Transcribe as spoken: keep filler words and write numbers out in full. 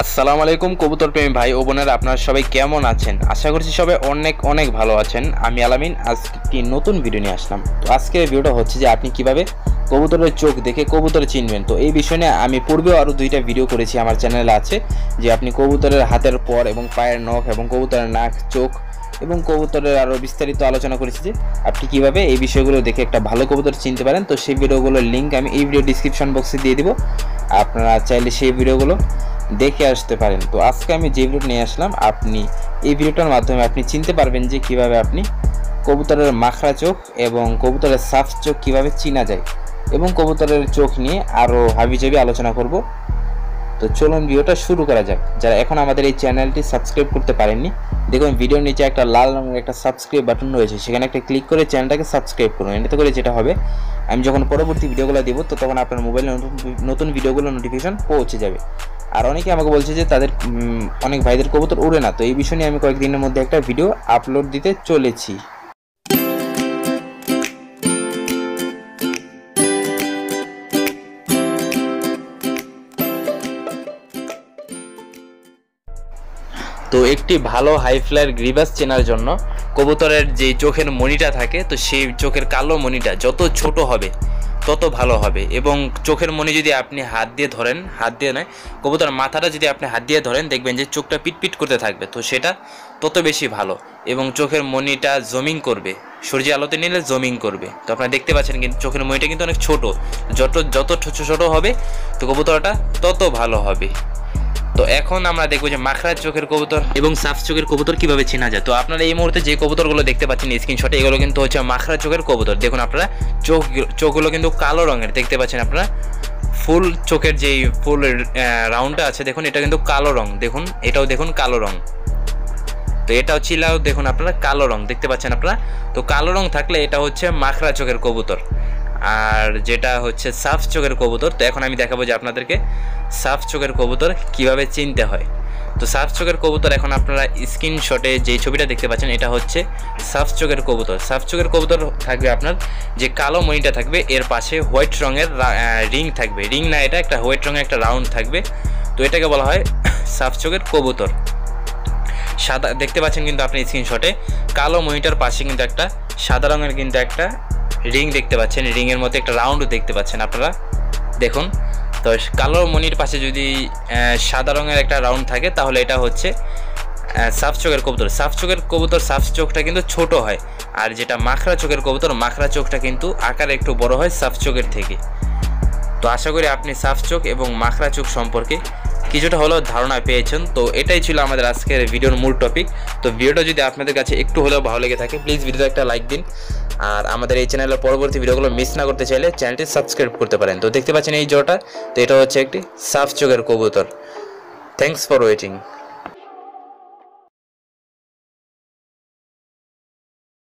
আসসালামু আলাইকুম কবুতর প্রেমী ভাই ও বোনেরা, আপনারা সবাই কেমন আছেন? আশা করছি সবাই অনেক অনেক ভালো আছেন। আমি আলামিন আজকে একটি নতুন ভিডিও নিয়ে আসলাম। তো আজকের ভিডিওটা হচ্ছে যে আপনি কিভাবে কবুতরের চোখ দেখে কবুতর চিনবেন। তো এই বিষয় নিয়ে আমি পূর্বেও আরও দুইটা ভিডিও করেছি, আমার চ্যানেলে আছে, যে আপনি কবুতরের হাতের পর এবং পায়ের নখ এবং কবুতরের নাক, চোখ এবং কবুতরের আরও বিস্তারিত আলোচনা করেছি যে আপনি কীভাবে এই বিষয়গুলো দেখে একটা ভালো কবুতর চিনতে পারেন। তো সেই ভিডিওগুলোর লিঙ্ক আমি এই ভিডিও ডিসক্রিপশন বক্সে দিয়ে দিব, আপনারা চাইলে সেই ভিডিওগুলো দেখে আসতে পারেন। তো আজকে আমি যে ভিডিও নিয়ে আসলাম, আপনি এই ভিডিওটার মাধ্যমে আপনি চিনতে পারবেন যে কিভাবে আপনি কবুতরের মাখরা চোখ এবং কবুতরের সাফ চোখ কিভাবে চিনা যায়, এবং কবুতরের চোখ নিয়ে আরও হাবিজাবি আলোচনা করব। তো চলুন ভিডিওটা শুরু করা যাক। যারা এখন আমাদের এই চ্যানেলটি সাবস্ক্রাইব করতে পারেননি, দেখুন ভিডিওর নিচে একটা লাল রঙের একটা সাবস্ক্রাইব বাটন রয়েছে, সেখানে একটা ক্লিক করে চ্যানেলটাকে সাবস্ক্রাইব করুন। এটাতে করে যেটা হবে, আমি যখন পরবর্তী ভিডিওগুলো দেবো তো তখন আপনার মোবাইলে নতুন নতুন ভিডিওগুলো নোটিফিকেশন পৌঁছে যাবে। আর অনেকে আমাকে বলছে যে তাদের অনেক ভাইদের কবুতর উড়ে না, তো এই বিষয় নিয়ে আমি কয়েকদিনের মধ্যে একটা ভিডিও আপলোড দিতে চলেছি। তো একটি ভালো হাই ফ্লায়ার গ্রিবাস চেনার জন্য কবুতরের যে চোখের মনিটা থাকে, তো সেই চোখের কালো মনিটা যত ছোট হবে তত ভালো হবে। এবং চোখের মনি যদি আপনি হাত দিয়ে ধরেন, হাত দিয়ে নয়, কবুতরের মাথাটা যদি আপনি হাত দিয়ে ধরেন, দেখবেন যে চোখটা পিটপিট করতে থাকবে, তো সেটা তত বেশি ভালো। এবং চোখের মনিটা জমিং করবে, সূর্যের আলোতে নিলে জমিং করবে। তো আপনারা দেখতে পাচ্ছেন কিন্তু চোখের মনিটা কিন্তু অনেক ছোট, যত যত ছোট হবে তো কবুতরটা তত ভালো হবে। তো এখন আমরা দেখবো যে মাখরা চোখের কবুতর এবং সাফ চোখের কবুতর কিভাবে চেনা যায়। তো আপনারা এই মুহূর্তে যে কবুতরগুলো দেখতে পাচ্ছেন স্ক্রিনশটে, এগুলো কিন্তু হচ্ছে মাখরা চোখের কবুতর। দেখুন আপনারা চোখ চোখগুলো কিন্তু কালো রঙের দেখতে পাচ্ছেন আপনারা। ফুল চোখের যেই ফুল রাউন্ডটা আছে দেখুন, এটা কিন্তু কালো রং। দেখুন এটাও দেখুন কালো রং। তো এটাও চিলাও দেখুন আপনারা কালো রং দেখতে পাচ্ছেন আপনারা। তো কালো রং থাকলে এটা হচ্ছে মাখরা চোখের কবুতর। আর যেটা হচ্ছে সাফ চোখের কবুতর, তো এখন আমি দেখাবো যে আপনাদেরকে সাফ চোখের কবুতর কিভাবে চিনতে হয়। তো সাফ চোখের কবুতর এখন আপনারা স্ক্রিনশটে যেই ছবিটা দেখতে পাচ্ছেন, এটা হচ্ছে সাফ চোখের কবুতর। সাফ চোখের কবুতর থাকবে আপনার যে কালো মণিটা থাকবে, এর পাশে হোয়াইট রঙের রিং থাকবে। রিং না, এটা একটা হোয়াইট রঙের একটা রাউন্ড থাকবে, তো এটাকে বলা হয় সাফ চোখের কবুতর। সাদা দেখতে পাচ্ছেন কিন্তু আপনি স্ক্রিনশটে, কালো মনিটার পাশে কিন্তু একটা সাদা রঙের কিন্তু একটা রিং দেখতে পাচ্ছেন, রিংয়ের মধ্যে একটা রাউন্ডও দেখতে পাচ্ছেন আপনারা দেখুন। তো কালো মনির পাশে যদি সাদা রঙের একটা রাউন্ড থাকে, তাহলে এটা হচ্ছে সাফ চোখের কবুতর। সাফ চোখের কবুতর সাফ চোখটা কিন্তু ছোট হয়, আর যেটা মাখরা চোখের কবুতর, মাখরা চোখটা কিন্তু আকারে একটু বড় হয় সাফ চোখের থেকে। তো আশা করি আপনি সাফ চোখ এবং মাখরা চোখ সম্পর্কে কিছুটা হলেও ধারণা পেয়েছেন। তো এটাই ছিল আমাদের আজকের ভিডিওর মূল টপিক। তো ভিডিওটা যদি আপনাদের কাছে একটু হলেও ভালো লেগে থাকে, প্লিজ ভিডিওতে একটা লাইক দিন। আর আমাদের এই চ্যানেলের পরবর্তী ভিডিওগুলো মিস না করতে চাইলে চ্যানেলটি সাবস্ক্রাইব করতে পারেন। তো দেখতে পাচ্ছেন এই জোড়াটা, তো এটা হচ্ছে একটি সাফ চোখের কবুতর। Thanks for waiting.